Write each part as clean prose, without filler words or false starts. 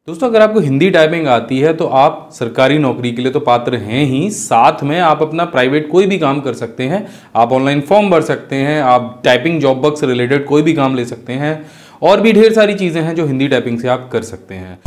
दोस्तों, अगर आपको हिंदी टाइपिंग आती है तो आप सरकारी नौकरी के लिए तो पात्र हैं ही, साथ में आप अपना प्राइवेट कोई भी काम कर सकते हैं। आप ऑनलाइन फॉर्म भर सकते हैं, आप टाइपिंग जॉब वर्क से रिलेटेड कोई भी काम ले सकते हैं और भी ढेर सारी चीज़ें हैं जो हिंदी टाइपिंग से आप कर सकते हैं।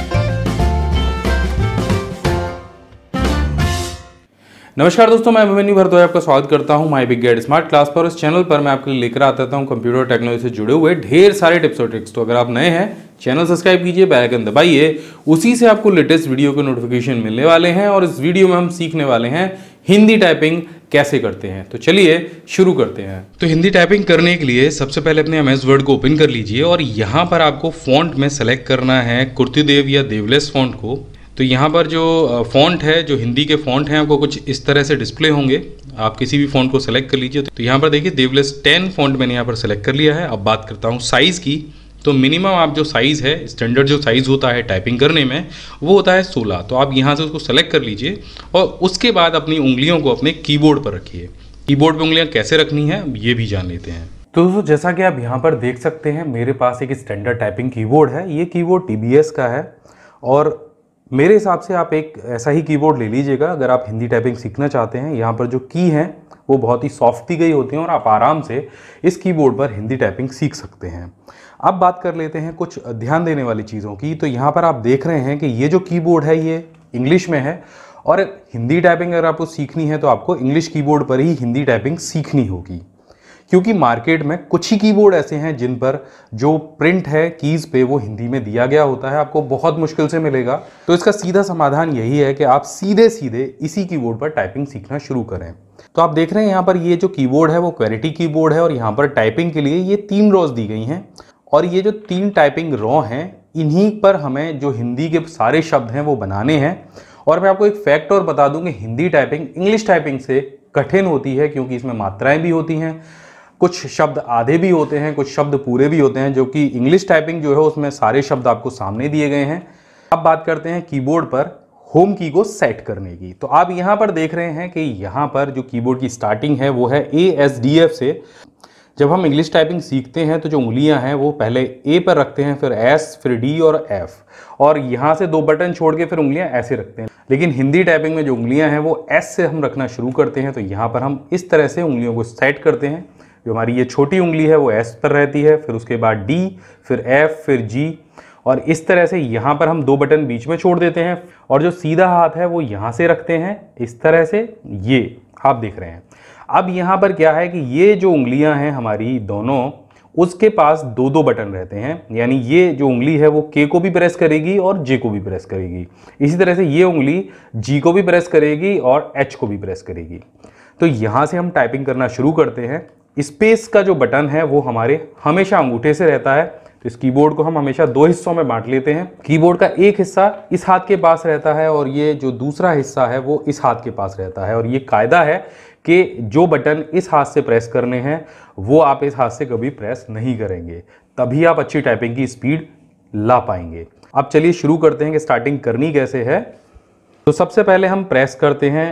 नमस्कार दोस्तों, मैं अभिमन्यु भारद्वाज आपका स्वागत करता हूं my big get smart class पर। इस चैनल पर मैं आपके लिए लेकर आता हूं कंप्यूटर टेक्नोलॉजी से जुड़े हुए ढेर सारे टिप्स और ट्रिक्स। तो अगर आप नए हैं, चैनल सब्सक्राइब कीजिए, बेल आइकन दबाइए, उसी से आपको लेटेस्ट वीडियो के नोटिफिकेशन मिलने वाले हैं। और इस वीडियो में हम सीखने वाले हैं हिंदी टाइपिंग कैसे करते हैं। तो चलिए शुरू करते हैं। तो हिंदी टाइपिंग करने के लिए सबसे पहले अपने MS वर्ड को ओपन कर लीजिए और यहाँ पर आपको फॉन्ट में सेलेक्ट करना है कुर्तिदेव या देवलेस फॉन्ट को। तो यहाँ पर जो फ़ॉन्ट है, जो हिंदी के फ़ॉन्ट हैं, आपको कुछ इस तरह से डिस्प्ले होंगे। आप किसी भी फ़ॉन्ट को सेलेक्ट कर लीजिए। तो यहाँ पर देखिए देवलेस 10 फ़ॉन्ट मैंने यहाँ पर सेलेक्ट कर लिया है। अब बात करता हूँ साइज़ की। तो मिनिमम आप जो साइज़ है, स्टैंडर्ड जो साइज़ होता है टाइपिंग करने में, वो होता है 16। तो आप यहाँ से उसको सेलेक्ट कर लीजिए और उसके बाद अपनी उंगलियों को अपने कीबोर्ड पर रखिए। कीबोर्ड पर उंगलियाँ कैसे रखनी है ये भी जान लेते हैं। तो दोस्तों, जैसा कि आप यहाँ पर देख सकते हैं, मेरे पास एक स्टैंडर्ड टाइपिंग कीबोर्ड है। ये कीबोर्ड TBS का है और मेरे हिसाब से आप एक ऐसा ही कीबोर्ड ले लीजिएगा अगर आप हिंदी टाइपिंग सीखना चाहते हैं। यहाँ पर जो की हैं वो बहुत ही सॉफ्ट दी गई होती हैं और आप आराम से इस कीबोर्ड पर हिंदी टाइपिंग सीख सकते हैं। अब बात कर लेते हैं कुछ ध्यान देने वाली चीज़ों की। तो यहाँ पर आप देख रहे हैं कि ये जो कीबोर्ड है ये इंग्लिश में है और हिंदी टाइपिंग अगर आपको सीखनी है तो आपको इंग्लिश कीबोर्ड पर ही हिंदी टाइपिंग सीखनी होगी, क्योंकि मार्केट में कुछ ही कीबोर्ड ऐसे हैं जिन पर जो प्रिंट है कीज़ पे वो हिंदी में दिया गया होता है, आपको बहुत मुश्किल से मिलेगा। तो इसका सीधा समाधान यही है कि आप सीधे सीधे इसी कीबोर्ड पर टाइपिंग सीखना शुरू करें। तो आप देख रहे हैं यहाँ पर ये जो कीबोर्ड है वो क्वेरिटी कीबोर्ड है और यहाँ पर टाइपिंग के लिए ये 3 रॉज दी गई हैं और ये जो 3 टाइपिंग रॉ हैं इन्हीं पर हमें जो हिंदी के सारे शब्द हैं वो बनाने हैं। और मैं आपको एक फैक्ट और बता दूं कि हिंदी टाइपिंग इंग्लिश टाइपिंग से कठिन होती है, क्योंकि इसमें मात्राएं भी होती हैं, कुछ शब्द आधे भी होते हैं, कुछ शब्द पूरे भी होते हैं, जो कि इंग्लिश टाइपिंग जो है उसमें सारे शब्द आपको सामने दिए गए हैं। अब बात करते हैं कीबोर्ड पर होम की को सेट करने की। तो आप यहाँ पर देख रहे हैं कि यहाँ पर जो कीबोर्ड की स्टार्टिंग है वो है ASDF से। जब हम इंग्लिश टाइपिंग सीखते हैं तो जो उंगलियां हैं वो पहले A पर रखते हैं, फिर S, फिर D और F, और यहाँ से 2 बटन छोड़ के फिर उंगलियां ऐसे रखते हैं। लेकिन हिंदी टाइपिंग में जो उंगलियां हैं वो S से हम रखना शुरू करते हैं। तो यहाँ पर हम इस तरह से उंगलियों को सेट करते हैं। जो हमारी ये छोटी उंगली है वो S पर रहती है, फिर उसके बाद D, फिर F, फिर G, और इस तरह से यहाँ पर हम 2 बटन बीच में छोड़ देते हैं और जो सीधा हाथ है वो यहाँ से रखते हैं इस तरह से। ये आप देख रहे हैं। अब यहाँ पर क्या है कि ये जो उंगलियाँ हैं हमारी दोनों, उसके पास 2-2 बटन रहते हैं। यानी ये जो उंगली है वो K को भी प्रेस करेगी और J को भी प्रेस करेगी। इसी तरह से ये उंगली G को भी प्रेस करेगी और H को भी प्रेस करेगी। तो यहाँ से हम टाइपिंग करना शुरू करते हैं। स्पेस का जो बटन है वो हमारे हमेशा अंगूठे से रहता है। तो इस कीबोर्ड को हम हमेशा 2 हिस्सों में बांट लेते हैं। कीबोर्ड का एक हिस्सा इस हाथ के पास रहता है और ये जो दूसरा हिस्सा है वो इस हाथ के पास रहता है। और ये कायदा है कि जो बटन इस हाथ से प्रेस करने हैं वो आप इस हाथ से कभी प्रेस नहीं करेंगे, तभी आप अच्छी टाइपिंग की स्पीड ला पाएंगे। अब चलिए शुरू करते हैं कि स्टार्टिंग करनी कैसे है। तो सबसे पहले हम प्रेस करते हैं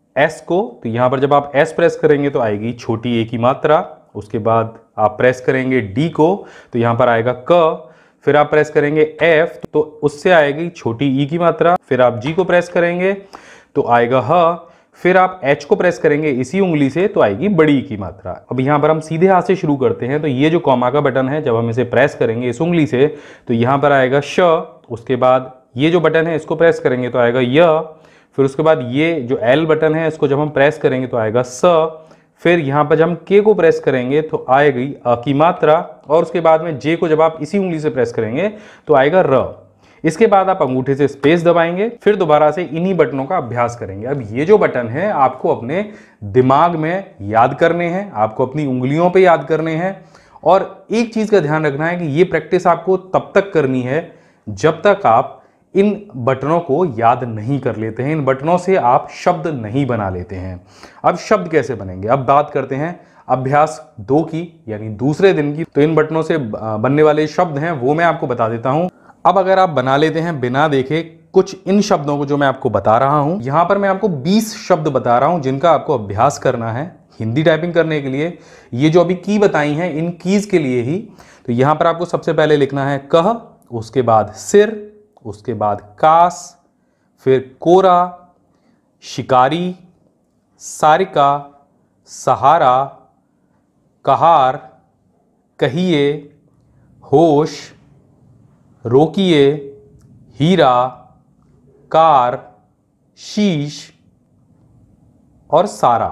S को। तो यहाँ पर जब आप S प्रेस करेंगे तो आएगी छोटी A की मात्रा। उसके बाद आप प्रेस करेंगे D को तो यहाँ पर आएगा क। फिर आप प्रेस करेंगे F तो उससे आएगी छोटी E की मात्रा। फिर आप G को प्रेस करेंगे तो आएगा ह। फिर आप H को प्रेस करेंगे इसी उंगली से तो आएगी बड़ी E की मात्रा। अब यहाँ पर हम सीधे हाथ से शुरू करते हैं। तो ये जो कॉमा का बटन है, जब हम इसे प्रेस करेंगे इस उंगली से तो यहाँ पर आएगा श। उसके बाद ये जो बटन है इसको प्रेस करेंगे तो आएगा य। फिर उसके बाद ये जो L बटन है इसको जब हम प्रेस करेंगे तो आएगा स। फिर यहाँ पर जब हम K को प्रेस करेंगे तो आएगी अ की मात्रा। और उसके बाद में J को जब आप इसी उंगली से प्रेस करेंगे तो आएगा र। इसके बाद आप अंगूठे से स्पेस दबाएंगे, फिर दोबारा से इन्हीं बटनों का अभ्यास करेंगे। अब ये जो बटन है आपको अपने दिमाग में याद करने हैं, आपको अपनी उंगलियों पे याद करने हैं। और एक चीज़ का ध्यान रखना है कि ये प्रैक्टिस आपको तब तक करनी है जब तक आप इन बटनों को याद नहीं कर लेते हैं, इन बटनों से आप शब्द नहीं बना लेते हैं। अब शब्द कैसे बनेंगे, अब बात करते हैं अभ्यास 2 की, यानी दूसरे दिन की। तो इन बटनों से बनने वाले शब्द हैं वो मैं आपको बता देता हूं। अब अगर आप बना लेते हैं बिना देखे कुछ इन शब्दों को जो मैं आपको बता रहा हूं, यहां पर मैं आपको 20 शब्द बता रहा हूं जिनका आपको अभ्यास करना है हिंदी टाइपिंग करने के लिए। ये जो अभी की बताई हैं इन कीज के लिए ही। तो यहां पर आपको सबसे पहले लिखना है कह, उसके बाद सिर, उसके बाद कास, फिर कोरा, शिकारी, सारिका, सहारा, कहार, कहिए, होश, रोकिए, हीरा, कार, शीश और सारा।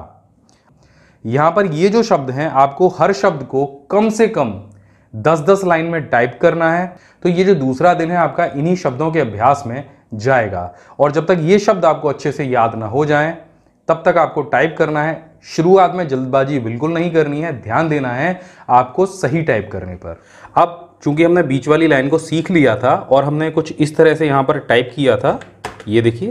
यहां पर ये जो शब्द हैं आपको हर शब्द को कम से कम 10-10 लाइन में टाइप करना है। तो ये जो दूसरा दिन है आपका इन्हीं शब्दों के अभ्यास में जाएगा। और जब तक ये शब्द आपको अच्छे से याद ना हो जाएं तब तक आपको टाइप करना है। शुरुआत में जल्दबाजी बिल्कुल नहीं करनी है, ध्यान देना है आपको सही टाइप करने पर। अब चूंकि हमने बीच वाली लाइन को सीख लिया था और हमने कुछ इस तरह से यहाँ पर टाइप किया था, ये देखिए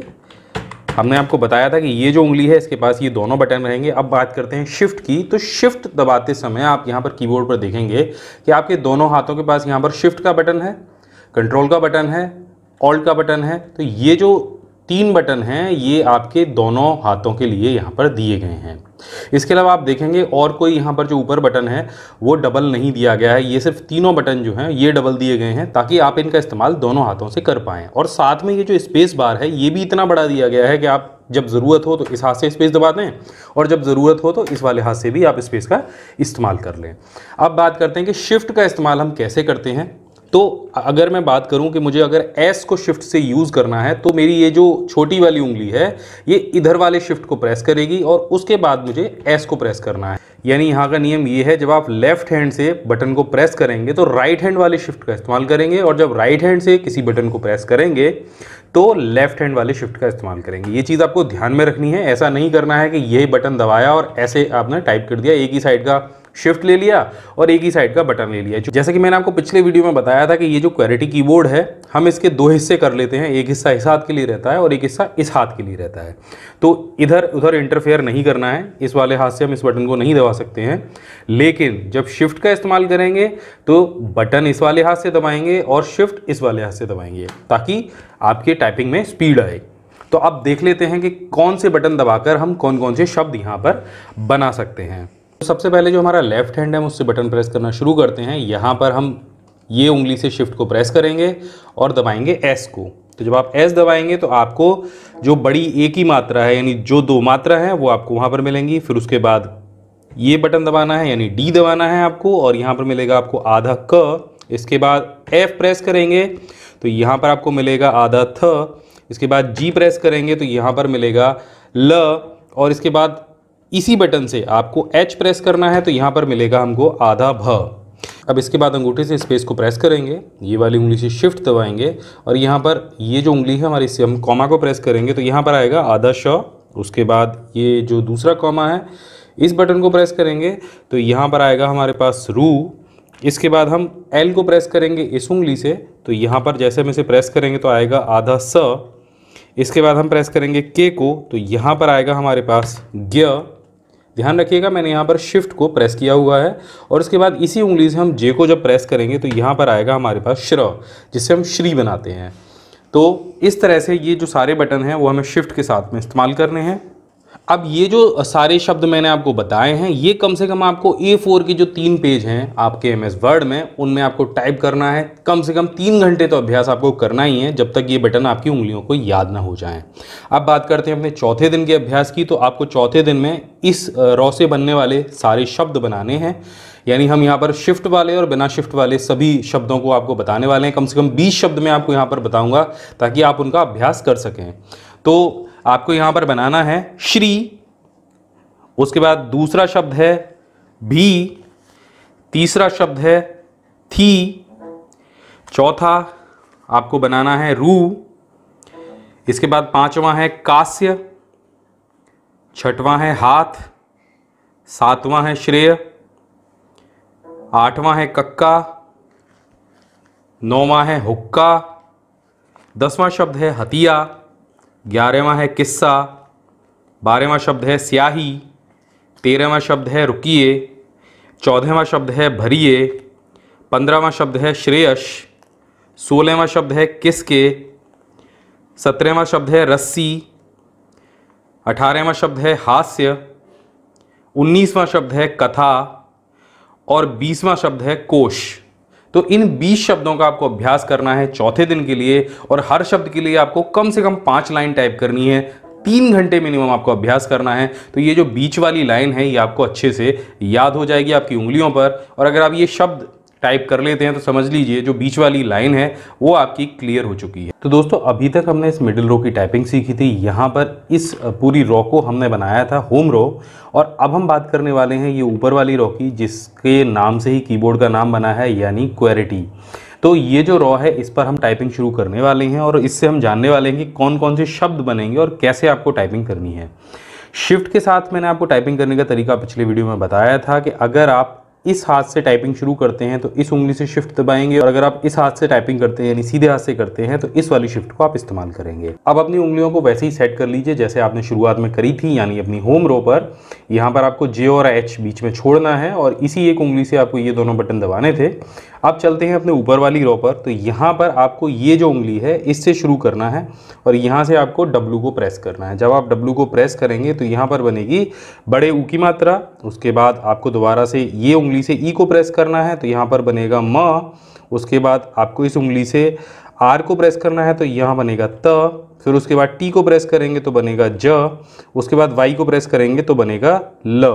हमने आपको बताया था कि ये जो उंगली है इसके पास ये दोनों बटन रहेंगे। अब बात करते हैं शिफ्ट की। तो शिफ्ट दबाते समय आप यहाँ पर कीबोर्ड पर देखेंगे कि आपके दोनों हाथों के पास यहाँ पर शिफ्ट का बटन है, कंट्रोल का बटन है, ऑल्ट का बटन है। तो ये जो 3 बटन हैं ये आपके दोनों हाथों के लिए यहाँ पर दिए गए हैं। इसके अलावा आप देखेंगे और कोई यहाँ पर जो ऊपर बटन है वो डबल नहीं दिया गया है। ये सिर्फ तीनों बटन जो हैं ये डबल दिए गए हैं ताकि आप इनका इस्तेमाल दोनों हाथों से कर पाएँ। और साथ में ये जो स्पेस बार है ये भी इतना बड़ा दिया गया है कि आप जब ज़रूरत हो तो इस हाथ से स्पेस दबा दें और जब ज़रूरत हो तो इस वाले हाथ से भी आप स्पेस का इस्तेमाल कर लें। अब बात करते हैं कि शिफ्ट का इस्तेमाल हम कैसे करते हैं। तो अगर मैं बात करूं कि मुझे अगर S को शिफ्ट से यूज़ करना है तो मेरी ये जो छोटी वाली उंगली है ये इधर वाले शिफ्ट को प्रेस करेगी और उसके बाद मुझे S को प्रेस करना है। यानी यहाँ का नियम ये है, जब आप लेफ्ट हैंड से बटन को प्रेस करेंगे तो राइट हैंड वाले शिफ्ट का इस्तेमाल करेंगे और जब राइट हैंड से किसी बटन को प्रेस करेंगे तो लेफ्ट हैंड वाले शिफ्ट का इस्तेमाल करेंगे। ये चीज़ आपको ध्यान में रखनी है। ऐसा नहीं करना है कि यही बटन दबाया और ऐसे आपने टाइप कर दिया, एक ही साइड का शिफ्ट ले लिया और एक ही साइड का बटन ले लिया। जैसे कि मैंने आपको पिछले वीडियो में बताया था कि ये जो क्वेरिटी कीबोर्ड है हम इसके 2 हिस्से कर लेते हैं, एक हिस्सा इस हाथ के लिए रहता है और एक हिस्सा इस हाथ के लिए रहता है। तो इधर उधर इंटरफेयर नहीं करना है, इस वाले हाथ से हम इस बटन को नहीं दबा सकते हैं। लेकिन जब शिफ्ट का इस्तेमाल करेंगे तो बटन इस वाले हाथ से दबाएंगे और शिफ्ट इस वाले हाथ से दबाएंगे ताकि आपके टाइपिंग में स्पीड आए। तो अब देख लेते हैं कि कौन से बटन दबाकर हम कौन कौन से शब्द यहाँ पर बना सकते हैं। तो सबसे पहले जो हमारा लेफ्ट हैंड है हम उससे बटन प्रेस करना शुरू करते हैं। यहाँ पर हम ये उंगली से शिफ्ट को प्रेस करेंगे और दबाएंगे S को। तो जब आप S दबाएंगे तो आपको जो बड़ी A की मात्रा है यानी जो 2 मात्रा है वो आपको वहाँ पर मिलेंगी। फिर उसके बाद ये बटन दबाना है यानी D दबाना है आपको और यहाँ पर मिलेगा आपको आधा क। इसके बाद F प्रेस करेंगे तो यहाँ पर आपको मिलेगा आधा थ। इसके बाद G प्रेस करेंगे तो यहाँ पर मिलेगा ल और इसके बाद इसी बटन से आपको H प्रेस करना है तो यहाँ पर मिलेगा हमको आधा भ। अब इसके बाद अंगूठे से स्पेस को प्रेस करेंगे, ये वाली उंगली से शिफ्ट दबाएंगे और यहाँ पर ये जो उंगली है हमारी इससे हम कॉमा को प्रेस करेंगे तो यहाँ पर आएगा आधा श। उसके बाद ये जो दूसरा कॉमा है इस बटन को प्रेस करेंगे तो यहाँ पर आएगा हमारे पास रू। इसके बाद हम L को प्रेस करेंगे इस उंगली से तो यहाँ पर जैसे हम इसे प्रेस करेंगे तो आएगा आधा स। इसके बाद हम प्रेस करेंगे K को तो यहाँ पर आएगा हमारे पास ज्ञ। ध्यान रखिएगा मैंने यहाँ पर शिफ्ट को प्रेस किया हुआ है और इसके बाद इसी उंगली से हम जे को जब प्रेस करेंगे तो यहाँ पर आएगा हमारे पास श्र, जिससे हम श्री बनाते हैं। तो इस तरह से ये जो सारे बटन हैं वो हमें शिफ्ट के साथ में इस्तेमाल करने हैं। अब ये जो सारे शब्द मैंने आपको बताए हैं ये कम से कम आपको A4 के जो 3 पेज हैं आपके MS वर्ड में उनमें आपको टाइप करना है। कम से कम 3 घंटे तो अभ्यास आपको करना ही है जब तक ये बटन आपकी उंगलियों को याद ना हो जाएं। अब बात करते हैं अपने चौथे दिन के अभ्यास की। तो आपको चौथे दिन में इस रॉ से बनने वाले सारे शब्द बनाने हैं। यानी हम यहाँ पर शिफ्ट वाले और बिना शिफ्ट वाले सभी शब्दों को आपको बताने वाले हैं। कम से कम 20 शब्द मैं आपको यहाँ पर बताऊँगा ताकि आप उनका अभ्यास कर सकें। तो आपको यहाँ पर बनाना है श्री, उसके बाद दूसरा शब्द है भी, तीसरा शब्द है थी, चौथा आपको बनाना है रू, इसके बाद पांचवा है कास्य, छठवां है हाथ, सातवां है श्रेय, आठवां है कक्का, नौवां है हुक्का, 10वां शब्द है हतिया, 11वां है किस्सा, 12वां शब्द है स्याही, 13वां शब्द है रुकिए, 14वां शब्द है भरिए, 15वां शब्द है श्रेयश, 16वां शब्द है किसके, 17वां शब्द है रस्सी, 18वां शब्द है हास्य, 19वां शब्द है कथा और 20वां शब्द है कोश। तो इन 20 शब्दों का आपको अभ्यास करना है चौथे दिन के लिए, और हर शब्द के लिए आपको कम से कम 5 लाइन टाइप करनी है। 3 घंटे मिनिमम आपको अभ्यास करना है। तो ये जो बीच वाली लाइन है ये आपको अच्छे से याद हो जाएगी आपकी उंगलियों पर, और अगर आप ये शब्द टाइप कर लेते हैं तो समझ लीजिए जो बीच वाली लाइन है वो आपकी क्लियर हो चुकी है। तो दोस्तों अभी तक हमने इस मिडिल रो की टाइपिंग सीखी थी। यहाँ पर इस पूरी रो को हमने बनाया था होम रो, और अब हम बात करने वाले हैं ये ऊपर वाली रो की, जिसके नाम से ही कीबोर्ड का नाम बना है, यानी क्वेरिटी। तो ये जो रॉ है इस पर हम टाइपिंग शुरू करने वाले हैं, और इससे हम जानने वाले हैं कि कौन कौन से शब्द बनेंगे और कैसे आपको टाइपिंग करनी है। शिफ्ट के साथ मैंने आपको टाइपिंग करने का तरीका पिछले वीडियो में बताया था कि अगर आप इस हाथ से टाइपिंग शुरू करते हैं तो इस उंगली से शिफ्ट दबाएंगे, और अगर आप इस हाथ से टाइपिंग करते हैं यानी सीधे हाथ से करते हैं तो इस वाली शिफ्ट को आप इस्तेमाल करेंगे। अब अपनी उंगलियों को वैसे ही सेट कर लीजिए जैसे आपने शुरुआत में करी थी, यानी अपनी होम रो पर। यहाँ पर आपको जे और एच बीच में छोड़ना है, और इसी एक उंगली से आपको ये दोनों बटन दबाने थे। अब चलते हैं अपने ऊपर वाली रो पर। तो यहाँ पर आपको ये जो उंगली है इससे शुरू करना है, और यहाँ से आपको डब्लू को प्रेस करना है। जब आप डब्लू को प्रेस करेंगे तो यहाँ पर बनेगी बड़े ऊ की मात्रा। उसके बाद आपको दोबारा से ये उंगली से ई को प्रेस करना है, तो यहाँ पर बनेगा म। उसके बाद आपको इस उंगली से आर को प्रेस करना है, तो यहाँ बनेगा त। फिर उसके बाद टी को प्रेस करेंगे तो बनेगा ज। उसके बाद वाई को प्रेस करेंगे तो बनेगा ल।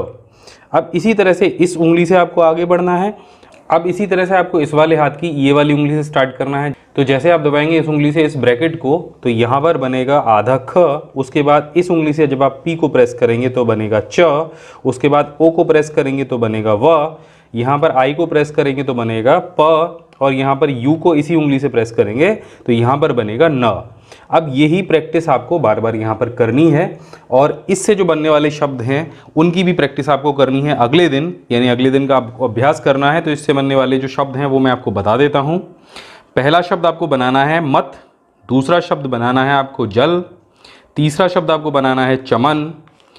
अब इसी तरह से इस उंगली से आपको आगे बढ़ना है। अब इसी तरह से आपको इस वाले हाथ की ये वाली उंगली से स्टार्ट करना है। तो जैसे आप दबाएंगे इस उंगली से इस ब्रैकेट को तो यहाँ पर बनेगा आधा ख। उसके बाद इस उंगली से जब आप पी को प्रेस करेंगे तो बनेगा च। उसके बाद ओ को प्रेस करेंगे तो बनेगा व। यहाँ पर आई को प्रेस करेंगे तो बनेगा प, और यहाँ पर यू को इसी उंगली से प्रेस करेंगे तो यहाँ पर बनेगा न। अब यही प्रैक्टिस आपको बार बार यहाँ पर करनी है, और इससे जो बनने वाले शब्द हैं उनकी भी प्रैक्टिस आपको करनी है अगले दिन, यानी अगले दिन का आपको अभ्यास करना है। तो इससे बनने वाले जो शब्द हैं वो मैं आपको बता देता हूँ। पहला शब्द आपको बनाना है मत, दूसरा शब्द बनाना है आपको जल, तीसरा शब्द आपको बनाना है चमन,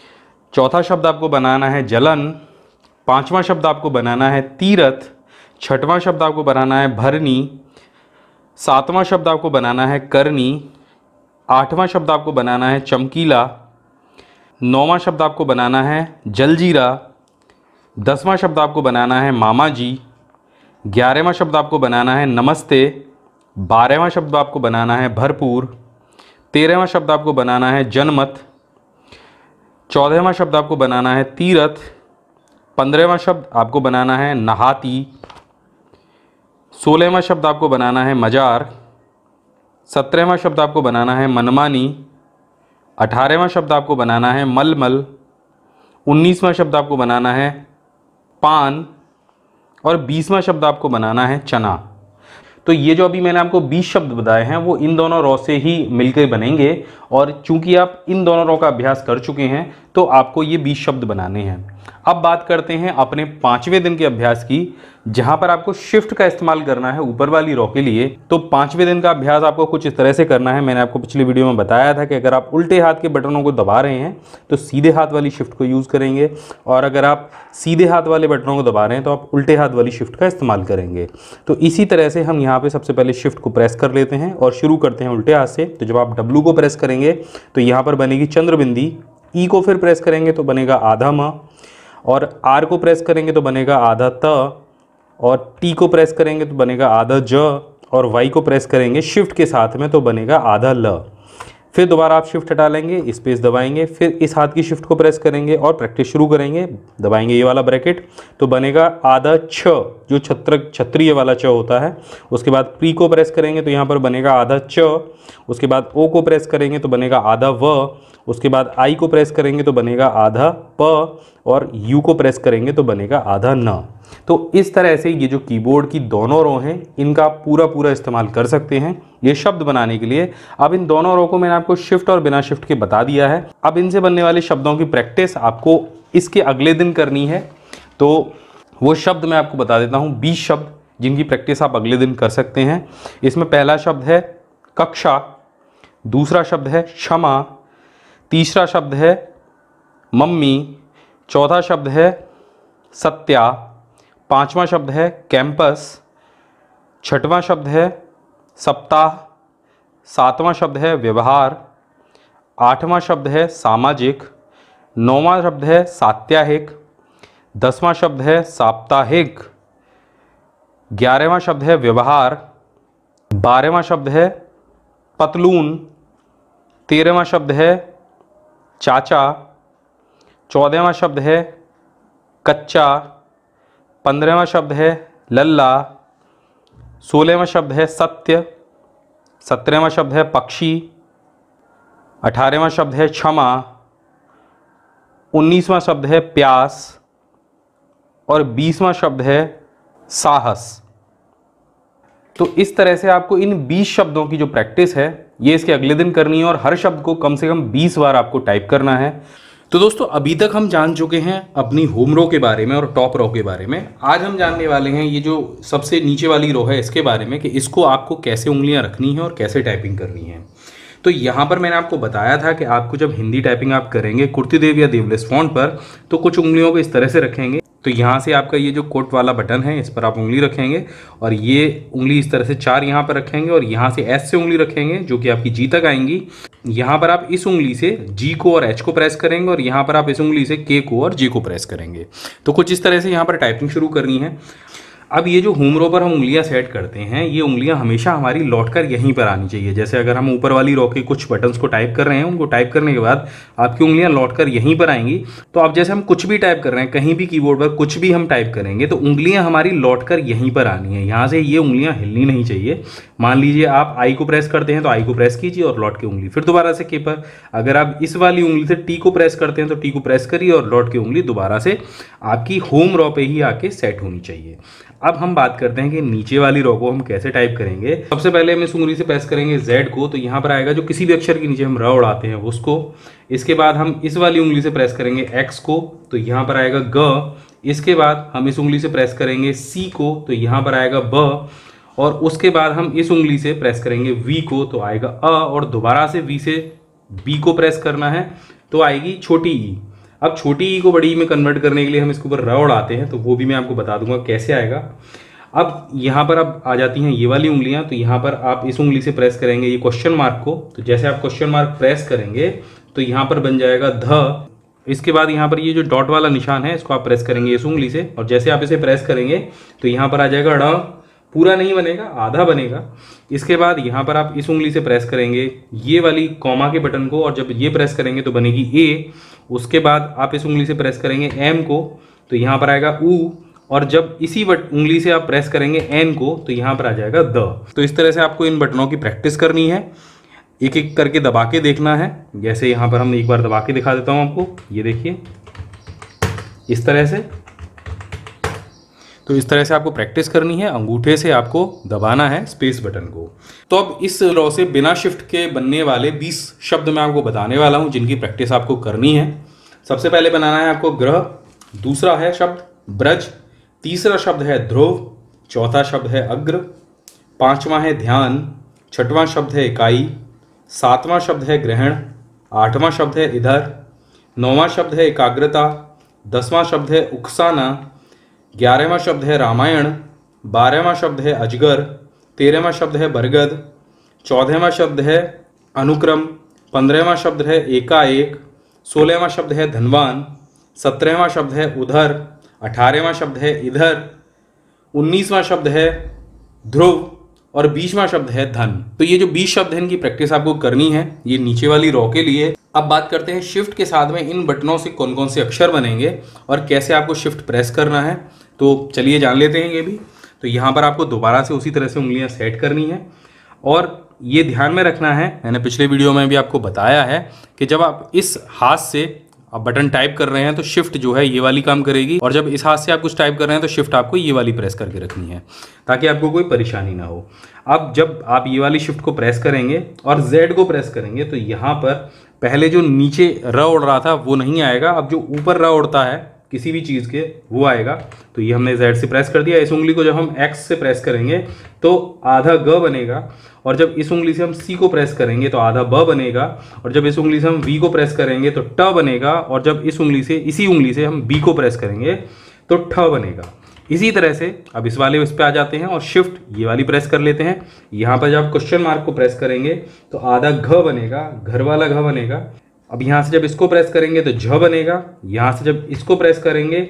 चौथा शब्द आपको बनाना है जलन, पांचवा शब्द आपको बनाना है तीरथ, छठवां शब्द आपको बनाना है भरनी, सातवां शब्द आपको बनाना है करनी, आठवां शब्द आपको बनाना है चमकीला, नौवां शब्द आपको बनाना है जलजीरा, 10वां शब्द आपको बनाना है मामा जी, 11वां शब्द आपको बनाना है नमस्ते, 12वां शब्द आपको बनाना है भरपूर, 13वां शब्द आपको बनाना है जनमत, 14वां शब्द आपको बनाना है तीरथ, 15वां शब्द आपको बनाना है नहाती, 16वां शब्द आपको बनाना है मजार, 17वां शब्द आपको बनाना है मनमानी, 18वां शब्द आपको बनाना है मलमल, 19वां शब्द आपको बनाना है पान, और 20वां शब्द आपको बनाना है चना। तो ये जो अभी मैंने आपको 20 शब्द बताए हैं वो इन दोनों रॉ से ही मिलकर बनेंगे, और चूंकि आप इन दोनों रॉ का अभ्यास कर चुके हैं तो आपको ये 20 शब्द बनाने हैं। अब बात करते हैं अपने 5वें दिन के अभ्यास की, जहां पर आपको शिफ्ट का इस्तेमाल करना है ऊपर वाली रॉ के लिए। तो 5वें दिन का अभ्यास आपको कुछ इस तरह से करना है। मैंने आपको पिछली वीडियो में बताया था कि अगर आप उल्टे हाथ के बटनों को दबा रहे हैं तो सीधे हाथ वाली शिफ्ट को यूज़ करेंगे, और अगर आप सीधे हाथ वाले बटनों को दबा रहे हैं तो आप उल्टे हाथ वाली शिफ्ट का इस्तेमाल करेंगे। तो इसी तरह से हम यहाँ पर सबसे पहले शिफ्ट को प्रेस कर लेते हैं और शुरू करते हैं उल्टे हाथ से। तो जब आप डब्लू को प्रेस करेंगे तो यहाँ पर बनेगी चंद्र बिंदी, ई को फिर प्रेस करेंगे तो बनेगा आधा म, और आर को प्रेस करेंगे तो बनेगा आधा त, और टी को प्रेस करेंगे तो बनेगा आधा ज, और वाई को प्रेस करेंगे शिफ्ट के साथ में तो बनेगा आधा ल। फिर दोबारा आप शिफ्ट हटा लेंगे, स्पेस दबाएंगे, फिर इस हाथ की शिफ्ट को प्रेस करेंगे और प्रैक्टिस शुरू करेंगे। दबाएंगे ये वाला ब्रैकेट तो बनेगा आधा छ, जो क्षत्रिय वाला च होता है। उसके बाद प्री को प्रेस करेंगे तो यहाँ पर बनेगा आधा च। उसके बाद ओ को प्रेस करेंगे तो बनेगा आधा व। उसके बाद आई को प्रेस करेंगे तो बनेगा आधा प, और यू को प्रेस करेंगे तो बनेगा आधा न। तो इस तरह से ये जो कीबोर्ड की दोनों रो हैं इनका आप पूरा इस्तेमाल कर सकते हैं ये शब्द बनाने के लिए। अब इन दोनों रो को मैंने आपको शिफ्ट और बिना शिफ्ट के बता दिया है। अब इनसे बनने वाले शब्दों की प्रैक्टिस आपको इसके अगले दिन करनी है। तो वो शब्द मैं आपको बता देता हूँ, 20 शब्द जिनकी प्रैक्टिस आप अगले दिन कर सकते हैं। इसमें पहला शब्द है कक्षा, दूसरा शब्द है क्षमा, तीसरा शब्द है मम्मी, चौथा शब्द है सत्या, पांचवा शब्द है कैंपस, छठवां शब्द है सप्ताह, सातवां शब्द है व्यवहार, आठवां शब्द है सामाजिक, नौवां शब्द है साप्ताहिक, 10वां शब्द है साप्ताहिक, 11वां शब्द है व्यवहार, 12वां शब्द है पतलून, 13वां शब्द है चाचा, 14वां शब्द है कच्चा, 15वां शब्द है लल्ला, 16वां शब्द है सत्य, 17वां शब्द है पक्षी, 18वां शब्द है क्षमा, 19वां शब्द है प्यास और 20वां शब्द है साहस। तो इस तरह से आपको इन 20 शब्दों की जो प्रैक्टिस है ये इसके अगले दिन करनी है और हर शब्द को कम से कम 20 बार आपको टाइप करना है। तो दोस्तों अभी तक हम जान चुके हैं अपनी होम रो के बारे में और टॉप रो के बारे में। आज हम जानने वाले हैं ये जो सबसे नीचे वाली रो है इसके बारे में कि इसको आपको कैसे उंगलियां रखनी है और कैसे टाइपिंग करनी है। तो यहाँ पर मैंने आपको बताया था कि आपको जब हिंदी टाइपिंग आप करेंगे कुर्तीदेव या देवलेस फॉन्ट पर तो कुछ उंगलियों को इस तरह से रखेंगे। तो यहाँ से आपका ये जो कोट वाला बटन है इस पर आप उंगली रखेंगे और ये उंगली इस तरह से 4 यहाँ पर रखेंगे और यहाँ से एस से उंगली रखेंगे जो कि आपकी जी तक आएंगी। यहाँ पर आप इस उंगली से जी को और एच को प्रेस करेंगे और यहाँ पर आप इस उंगली से के को और जे को प्रेस करेंगे। तो कुछ इस तरह से यहाँ पर टाइपिंग शुरू करनी है। अब ये जो होम रो पर हम उंगलियां सेट करते हैं ये उंगलियां हमेशा हमारी लौटकर यहीं पर आनी चाहिए। जैसे अगर हम ऊपर वाली रो के कुछ बटन्स को टाइप कर रहे हैं उनको टाइप करने के बाद आपकी उंगलियां लौटकर यहीं पर आएंगी। तो अब जैसे हम कुछ भी टाइप कर रहे हैं कहीं भी कीबोर्ड पर कुछ भी हम टाइप करेंगे तो उंगलियां हमारी लौटकर यहीं पर आनी है। यहाँ से ये उंगलियां हिलनी नहीं चाहिए। मान लीजिए आप आई को प्रेस करते हैं तो आई को प्रेस कीजिए और लौट के उंगली फिर दोबारा से के पर। अगर आप इस वाली उंगली से टी को प्रेस करते हैं तो टी को प्रेस करिए और लौट के उंगली दोबारा से आपकी होम रो पे ही आके सेट होनी चाहिए। अब हम बात करते हैं कि नीचे वाली रो को हम कैसे टाइप करेंगे। सबसे पहले हम इस उंगली से प्रेस करेंगे Z को तो यहाँ पर आएगा जो किसी भी अक्षर के नीचे हम र उड़ाते हैं उसको। इसके बाद हम इस वाली उंगली से प्रेस करेंगे X को तो यहाँ पर आएगा ग। इसके बाद हम इस उंगली से प्रेस करेंगे C को तो यहाँ पर आएगा ब और उसके बाद हम इस उंगली से प्रेस करेंगे V को तो आएगा अ और दोबारा से V से B को प्रेस करना है तो आएगी छोटी ई। अब छोटी ई को बड़ी ई में कन्वर्ट करने के लिए हम इसके ऊपर र उड़ाते हैं तो वो भी मैं आपको बता दूंगा कैसे आएगा। अब यहाँ पर अब आ जाती हैं ये वाली उंगलियां। तो यहाँ पर आप इस उंगली से प्रेस करेंगे ये क्वेश्चन मार्क को तो जैसे आप क्वेश्चन मार्क प्रेस करेंगे तो यहाँ पर बन जाएगा ध। इसके बाद यहाँ पर ये जो डॉट वाला निशान है इसको आप प्रेस करेंगे इस उंगली से और जैसे आप इसे प्रेस करेंगे तो यहाँ पर आ जाएगा ड़। पूरा नहीं बनेगा आधा बनेगा। इसके बाद यहाँ पर आप इस उंगली से प्रेस करेंगे ये वाली कॉमा के बटन को और जब ये प्रेस करेंगे तो बनेगी ए। उसके बाद आप इस उंगली से प्रेस करेंगे एम को तो यहाँ पर आएगा ऊ और जब इसी उंगली से आप प्रेस करेंगे एन को तो यहाँ पर आ जाएगा द। तो इस तरह से आपको इन बटनों की प्रैक्टिस करनी है। एक एक करके दबा के देखना है। जैसे यहाँ पर हम एक बार दबा के दिखा देता हूँ आपको। ये देखिए इस तरह से। तो इस तरह से आपको प्रैक्टिस करनी है। अंगूठे से आपको दबाना है स्पेस बटन को। तो अब इस रो से बिना शिफ्ट के बनने वाले 20 शब्द मैं आपको बताने वाला हूं जिनकी प्रैक्टिस आपको करनी है। सबसे पहले बनाना है आपको ग्रह, दूसरा है शब्द ब्रज, तीसरा शब्द है ध्रुव, चौथा शब्द है अग्र, पांचवा है ध्यान, छठवां शब्द है इकाई, सातवां शब्द है ग्रहण, आठवां शब्द है इधर, नौवां शब्द है एकाग्रता, 10वां शब्द है उकसाना, 11वां शब्द है रामायण, 12वां शब्द है अजगर, 13वां शब्द है बरगद, 14वां शब्द है अनुक्रम, 15वां शब्द है एकाएक, 16वां शब्द है धनवान, 17वां शब्द है उधर, 18वां शब्द है इधर, 19वां शब्द है ध्रुव और 20वां शब्द है धन। तो ये जो 20 शब्द हैं इनकी प्रैक्टिस आपको करनी है ये नीचे वाली रो के लिए। अब बात करते हैं शिफ्ट के साथ में इन बटनों से कौन कौन से अक्षर बनेंगे और कैसे आपको शिफ्ट प्रेस करना है। तो चलिए जान लेते हैं ये भी। तो यहाँ पर आपको दोबारा से उसी तरह से उंगलियां सेट करनी है और ये ध्यान में रखना है, मैंने पिछले वीडियो में भी आपको बताया है कि जब आप इस हाथ से आप बटन टाइप कर रहे हैं तो शिफ्ट जो है ये वाली काम करेगी और जब इस हाथ से आप कुछ टाइप कर रहे हैं तो शिफ्ट आपको ये वाली प्रेस करके रखनी है ताकि आपको कोई परेशानी ना हो। अब जब आप ये वाली शिफ्ट को प्रेस करेंगे और Z को प्रेस करेंगे तो यहाँ पर पहले जो नीचे र उड़ रहा था वो नहीं आएगा। अब जो ऊपर र उड़ता है किसी भी चीज़ के वो आएगा। तो ये हमने Z से प्रेस कर दिया। इस उंगली को जब हम X से प्रेस करेंगे तो आधा ग बनेगा और जब इस उंगली से हम C को प्रेस करेंगे तो आधा ब बनेगा और जब इस उंगली से हम V को प्रेस करेंगे तो ट बनेगा और जब इसी उंगली से हम B को प्रेस करेंगे तो ठ बनेगा। इसी तरह से अब इस वाले उस पे आ जाते हैं और शिफ्ट ये वाली प्रेस कर लेते हैं। यहाँ पर जब क्वेश्चन मार्क को प्रेस करेंगे तो आधा घ बनेगा, घर वाला घ बनेगा। अब यहाँ से जब इसको प्रेस करेंगे तो झ बनेगा, यहाँ से जब इसको प्रेस करेंगे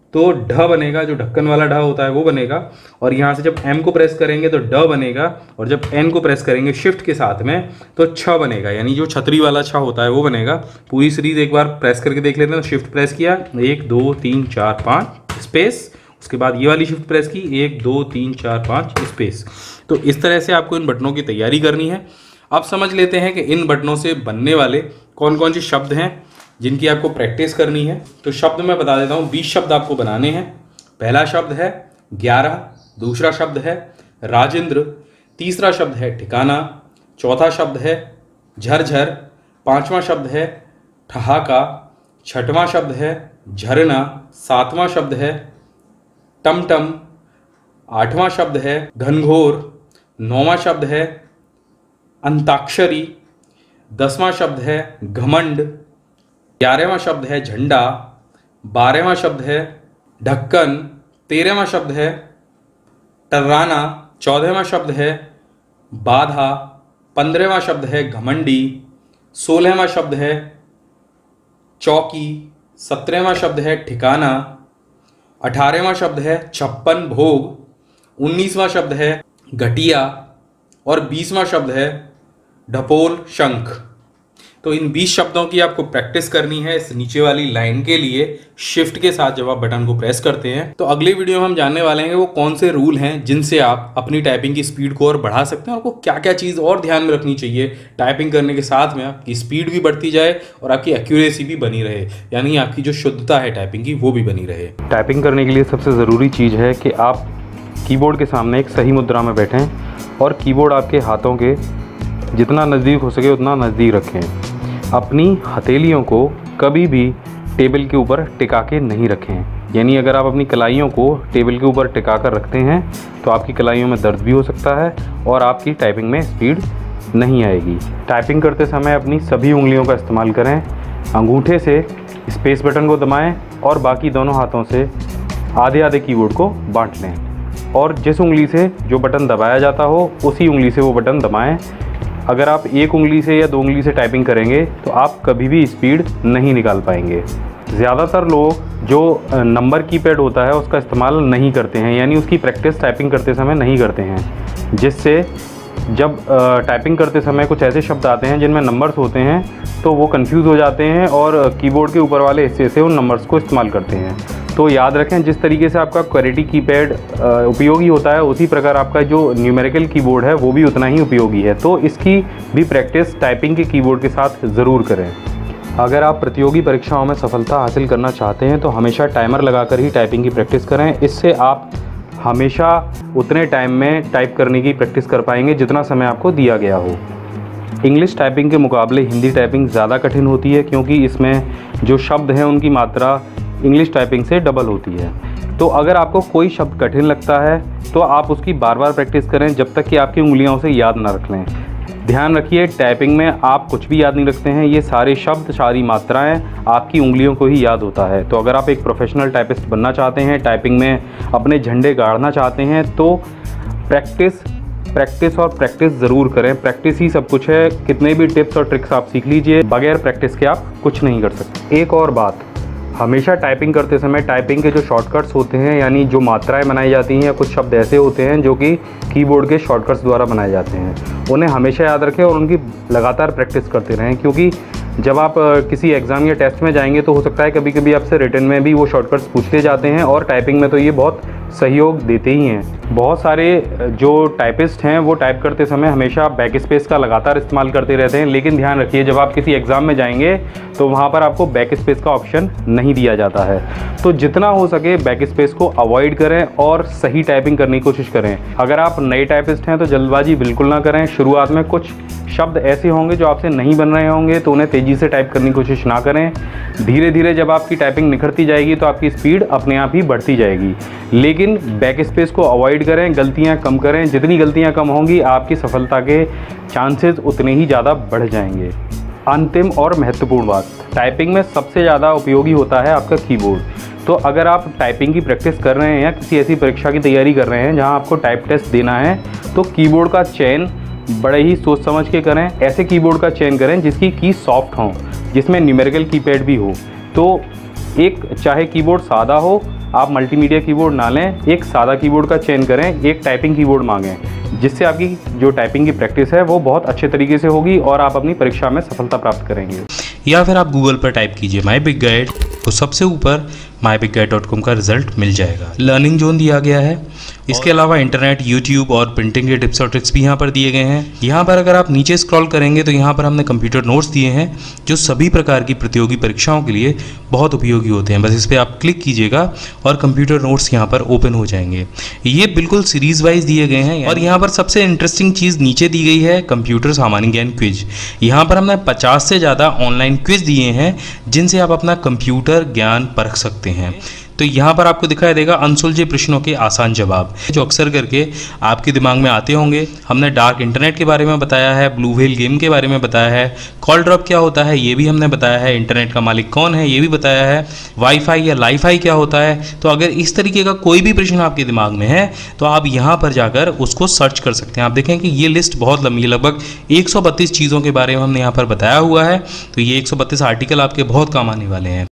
तो ढ बनेगा, जो ढक्कन वाला ढ होता है वो बनेगा। और यहाँ से जब M को प्रेस करेंगे तो ड बनेगा, और जब N को प्रेस करेंगे शिफ्ट के साथ में तो छ बनेगा, यानी जो छतरी वाला छ होता है वो बनेगा। पूरी सीरीज एक बार प्रेस करके देख लेते हैं। तो शिफ्ट प्रेस किया, 1 2 3 4 5 स्पेस, उसके बाद ये वाली शिफ्ट प्रेस की, 1 2 3 4 5 स्पेस। तो इस तरह से आपको इन बटनों की तैयारी करनी है। अब समझ लेते हैं कि इन बटनों से बनने वाले कौन कौन से शब्द हैं जिनकी आपको प्रैक्टिस करनी है। तो शब्द मैं बता देता हूँ, 20 शब्द आपको बनाने हैं। पहला शब्द है 11, दूसरा शब्द है राजेंद्र, तीसरा शब्द है ठिकाना, चौथा शब्द है झरझर, पांचवा शब्द है ठहाका, छठवां शब्द है झरना, सातवां शब्द है टमटम, आठवां शब्द है घनघोर, नौवां शब्द है अंताक्षरी, 10वां शब्द है घमंड, 11वां शब्द है झंडा, 12वां शब्द है ढक्कन, 13वां शब्द है टर्राना, 14वां शब्द है बाधा, 15वां शब्द है घमंडी, 16वां शब्द है चौकी, 17वां शब्द है ठिकाना, 18वां शब्द है छप्पन भोग, 19वां शब्द है घटिया और 20वां शब्द है ढपोल शंख। तो इन 20 शब्दों की आपको प्रैक्टिस करनी है इस नीचे वाली लाइन के लिए शिफ्ट के साथ जब आप बटन को प्रेस करते हैं। तो अगले वीडियो में हम जानने वाले हैं कि वो कौन से रूल हैं जिनसे आप अपनी टाइपिंग की स्पीड को और बढ़ा सकते हैं, और आपको क्या क्या चीज़ और ध्यान में रखनी चाहिए टाइपिंग करने के साथ में आपकी स्पीड भी बढ़ती जाए और आपकी एक्यूरेसी भी बनी रहे, यानी आपकी जो शुद्धता है टाइपिंग की वो भी बनी रहे। टाइपिंग करने के लिए सबसे ज़रूरी चीज़ है कि आप कीबोर्ड के सामने एक सही मुद्रा में बैठें और कीबोर्ड आपके हाथों के जितना नज़दीक हो सके उतना नज़दीक रखें। अपनी हथेलियों को कभी भी टेबल के ऊपर टिका के नहीं रखें, यानी अगर आप अपनी कलाइयों को टेबल के ऊपर टिका कर रखते हैं तो आपकी कलाइयों में दर्द भी हो सकता है और आपकी टाइपिंग में स्पीड नहीं आएगी। टाइपिंग करते समय अपनी सभी उंगलियों का इस्तेमाल करें। अंगूठे से स्पेस बटन को दबाएं और बाकी दोनों हाथों से आधे आधे कीबोर्ड को बांट लें, और जिस उंगली से जो बटन दबाया जाता हो उसी उंगली से वो बटन दबाएं। अगर आप एक उंगली से या दो उंगली से टाइपिंग करेंगे तो आप कभी भी स्पीड नहीं निकाल पाएंगे। ज़्यादातर लोग जो नंबर कीपैड होता है उसका इस्तेमाल नहीं करते हैं, यानी उसकी प्रैक्टिस टाइपिंग करते समय नहीं करते हैं, जिससे जब टाइपिंग करते समय कुछ ऐसे शब्द आते हैं जिनमें नंबर्स होते हैं तो वो कंफ्यूज हो जाते हैं और कीबोर्ड के ऊपर वाले हिस्से से उन नंबर्स को इस्तेमाल करते हैं। तो याद रखें, जिस तरीके से आपका क्वेरिटी कीपैड उपयोगी होता है उसी प्रकार आपका जो न्यूमेरिकल कीबोर्ड है वो भी उतना ही उपयोगी है। तो इसकी भी प्रैक्टिस टाइपिंग के कीबोर्ड के साथ ज़रूर करें। अगर आप प्रतियोगी परीक्षाओं में सफलता हासिल करना चाहते हैं तो हमेशा टाइमर लगाकर ही टाइपिंग की प्रैक्टिस करें। इससे आप हमेशा उतने टाइम में टाइप करने की प्रैक्टिस कर पाएंगे जितना समय आपको दिया गया हो। इंग्लिश टाइपिंग के मुकाबले हिंदी टाइपिंग ज़्यादा कठिन होती है, क्योंकि इसमें जो शब्द हैं उनकी मात्रा इंग्लिश टाइपिंग से डबल होती है। तो अगर आपको कोई शब्द कठिन लगता है तो आप उसकी बार बार प्रैक्टिस करें जब तक कि आपकी उंगलियों से याद ना रख लें। ध्यान रखिए, टाइपिंग में आप कुछ भी याद नहीं रखते हैं, ये सारे शब्द, सारी मात्राएं आपकी उंगलियों को ही याद होता है। तो अगर आप एक प्रोफेशनल टाइपिस्ट बनना चाहते हैं, टाइपिंग में अपने झंडे गाड़ना चाहते हैं, तो प्रैक्टिस और प्रैक्टिस ज़रूर करें। प्रैक्टिस ही सब कुछ है। कितने भी टिप्स और ट्रिक्स आप सीख लीजिए, बगैर प्रैक्टिस के आप कुछ नहीं कर सकते। एक और बात, हमेशा टाइपिंग करते समय टाइपिंग के जो शॉर्टकट्स होते हैं, यानी जो मात्राएं बनाई जाती हैं, या कुछ शब्द ऐसे होते हैं जो कि कीबोर्ड के शॉर्टकट्स द्वारा बनाए जाते हैं, उन्हें हमेशा याद रखें और उनकी लगातार प्रैक्टिस करते रहें। क्योंकि जब आप किसी एग्ज़ाम या टेस्ट में जाएंगे तो हो सकता है कभी कभी आपसे रिटन में भी वो शॉर्टकट्स पूछते जाते हैं, और टाइपिंग में तो ये बहुत सहयोग देते ही हैं। बहुत सारे जो टाइपिस्ट हैं वो टाइप करते समय हमेशा बैक स्पेस का लगातार इस्तेमाल करते रहते हैं, लेकिन ध्यान रखिए जब आप किसी एग्ज़ाम में जाएंगे तो वहाँ पर आपको बैक स्पेस का ऑप्शन नहीं दिया जाता है। तो जितना हो सके बैक स्पेस को अवॉइड करें और सही टाइपिंग करने की कोशिश करें। अगर आप नए टाइपिस्ट हैं तो जल्दबाजी बिल्कुल ना करें। शुरुआत में कुछ शब्द ऐसे होंगे जो आपसे नहीं बन रहे होंगे तो उन्हें तेज़ी से टाइप करने की कोशिश ना करें। धीरे धीरे जब आपकी टाइपिंग निखरती जाएगी तो आपकी स्पीड अपने आप ही बढ़ती जाएगी, लेकिन बैक स्पेस को अवॉइड करें, गलतियां कम करें। जितनी गलतियां कम होंगी आपकी सफलता के चांसेस उतने ही ज़्यादा बढ़ जाएंगे। अंतिम और महत्वपूर्ण बात, टाइपिंग में सबसे ज़्यादा उपयोगी होता है आपका कीबोर्ड। तो अगर आप टाइपिंग की प्रैक्टिस कर रहे हैं या किसी ऐसी परीक्षा की तैयारी कर रहे हैं जहां आपको टाइप टेस्ट देना है, तो कीबोर्ड का चयन बड़े ही सोच समझ के करें। ऐसे कीबोर्ड का चयन करें जिसकी की सॉफ्ट हो, जिसमें न्यूमेरिकल कीपैड भी हो। तो एक चाहे कीबोर्ड सादा हो आप मल्टीमीडिया कीबोर्ड ना लें, एक सादा कीबोर्ड का चयन करें, एक टाइपिंग कीबोर्ड मांगें, जिससे आपकी जो टाइपिंग की प्रैक्टिस है वो बहुत अच्छे तरीके से होगी और आप अपनी परीक्षा में सफलता प्राप्त करेंगे। या फिर आप गूगल पर टाइप कीजिए माई बिग गाइड, तो सबसे ऊपर myBigGuide.com का रिजल्ट मिल जाएगा। लर्निंग जोन दिया गया है, इसके अलावा इंटरनेट, यूट्यूब और प्रिंटिंग के टिप्स और ट्रिक्स भी यहाँ पर दिए गए हैं। यहाँ पर अगर आप नीचे स्क्रॉल करेंगे तो यहाँ पर हमने कंप्यूटर नोट्स दिए हैं जो सभी प्रकार की प्रतियोगी परीक्षाओं के लिए बहुत उपयोगी होते हैं। बस इस पर आप क्लिक कीजिएगा और कंप्यूटर नोट्स यहाँ पर ओपन हो जाएंगे। ये बिल्कुल सीरीज वाइज दिए गए हैं और यहाँ पर सबसे इंटरेस्टिंग चीज़ नीचे दी गई है कंप्यूटर सामान्य ज्ञान क्विज। यहाँ पर हमने 50 से ज़्यादा ऑनलाइन क्विज दिए हैं जिनसे आप अपना कंप्यूटर ज्ञान परख सकते हैं। तो यहाँ पर आपको दिखाई देगा अनसुलझे प्रश्नों के आसान जवाब, जो अक्सर करके आपके दिमाग में आते होंगे। हमने डार्क इंटरनेट के बारे में बताया है, ब्लू व्हेल गेम के बारे में बताया है, कॉल ड्रॉप क्या होता है ये भी हमने बताया है, इंटरनेट का मालिक कौन है ये भी बताया है, वाईफाई या लाईफाई क्या होता है। तो अगर इस तरीके का कोई भी प्रश्न आपके दिमाग में है तो आप यहाँ पर जाकर उसको सर्च कर सकते हैं। आप देखें कि ये लिस्ट बहुत लंबी है, लगभग 132 चीज़ों के बारे में हमने यहाँ पर बताया हुआ है। तो ये 132 आर्टिकल आपके बहुत काम आने वाले हैं।